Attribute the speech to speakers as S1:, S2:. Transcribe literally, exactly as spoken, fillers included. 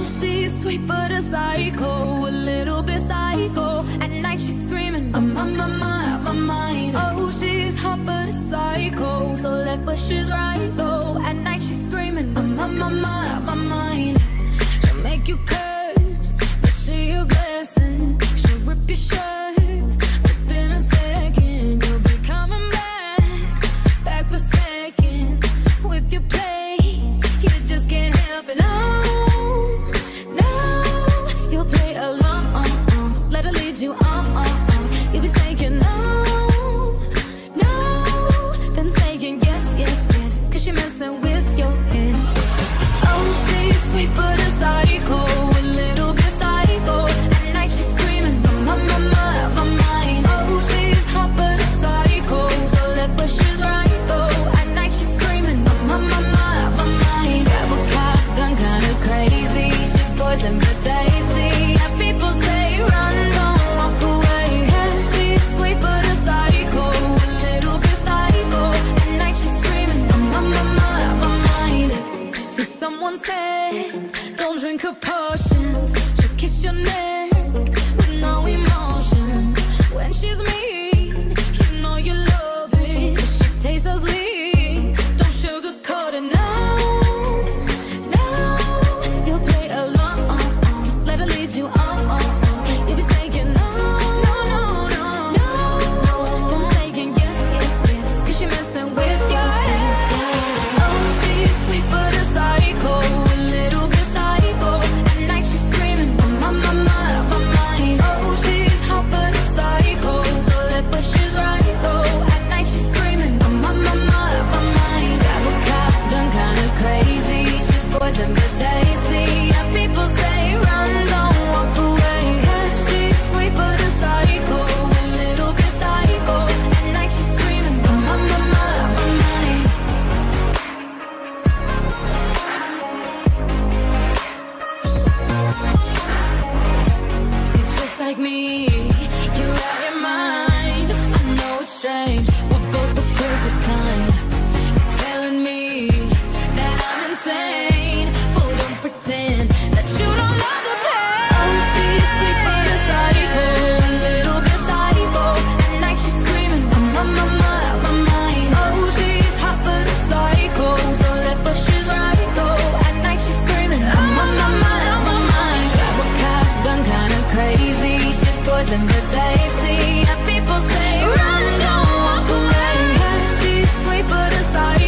S1: she's sweet but a psycho, a little bit psycho. At night she's screaming, I'm on my mind, my mind. Oh, she's hot but a psycho, so left but she's right though. At night she's screaming, I'm on my mind, my mind. She'll make you curse, but she a blessing. She'll rip your shirt within a second. You'll be coming back, back for seconds with your play. You just can't help it, no, no. You'll play along, let her lead you on, on, on. You'll be saying no, no, then saying yes, yes, yes, cause you're messing with your head. Oh, she's sweet but a psycho, a little bit psycho. At night she's screaming, my, my, my, my mind. Oh, she's hot but a psycho, so left but she's right though. At night she's screaming, my, my, my, my, my mind. Grab a shotgun, kinda crazy. She's poison but tasty. And people say run, don't walk away. Yeah, she's sweet but a psycho, a little bit psycho. At night she's screaming, my, my, my, my mind. So someone said, don't drink her potions. She'll kiss your neck with no emotion. When she's mean, you know you love it, 'cause she tastes so sweet. Don't sugarcoat it, no, no. You'll play along, let her lead you on. You'll be saying no, no, no, no, no. Then saying yes, yes, yes, 'cause you're messing with your head. Oh, she's sweet but a psycho, a little bit psycho. At night she's screaming, my, my, my, my mind. Oh, she's hot but a psycho, so left but she's right though. At night she's screaming, my, my, my, my mind. Grab a shotgun, kinda crazy. She's poison but tasty. And people say run, don't walk away. Yeah, she's sweet but a psycho, a little bit psycho. At night she's screaming, my, my, my, my mind. You're just like me, you're out your mind. I know it's strange, we're both the crazy kind. You're telling me that I'm insane, but don't pretend that you don't love the pain. Oh, she's sweet but a psycho, a little bit psycho. At night she's screaming, my, my, my, my mind. Oh, she's hot but a psycho, so left but she's right though. At night she's screaming, my, my, my, my mind. Grab a shotgun, kinda crazy. She's poison but tasty. And people say run, don't walk away. Yeah, she's sweet but a psycho.